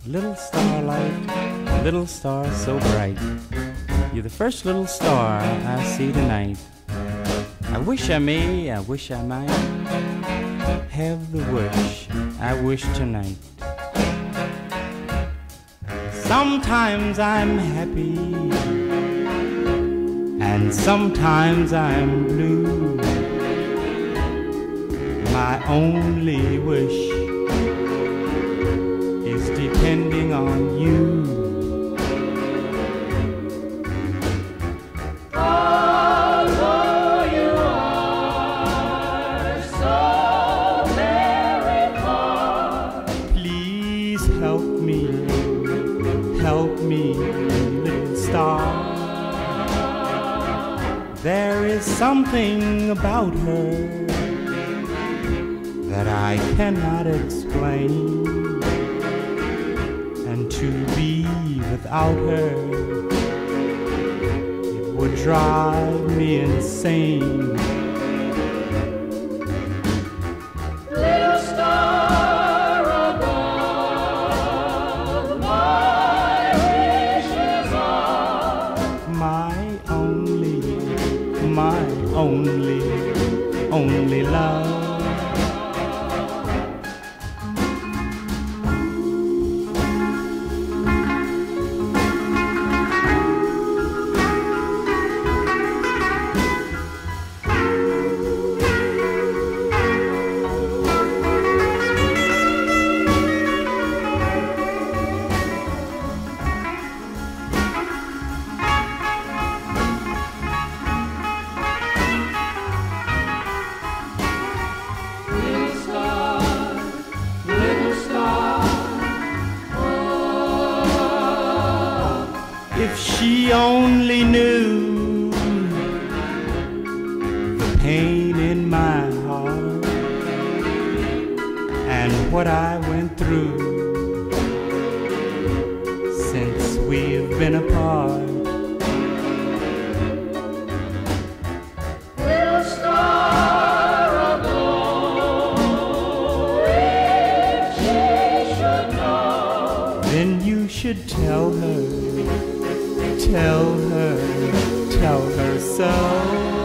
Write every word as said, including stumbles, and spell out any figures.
Little starlight, little star so bright, you're the first little star I see tonight. I wish I may, I wish I might have the wish I wish tonight. Sometimes I'm happy and sometimes I'm blue. My only wish is depending on you. Although you are so very far, please help me, help me, little star. There is something about her that I cannot explain, and to be without her, it would drive me insane. little star above, my wishes are My only, my only, only love. little star, little star. Oh, If she only knew the pain in my heart and what I went through since we've been apart. little star aglow, if she should know. Then you should tell her, tell her, tell her so.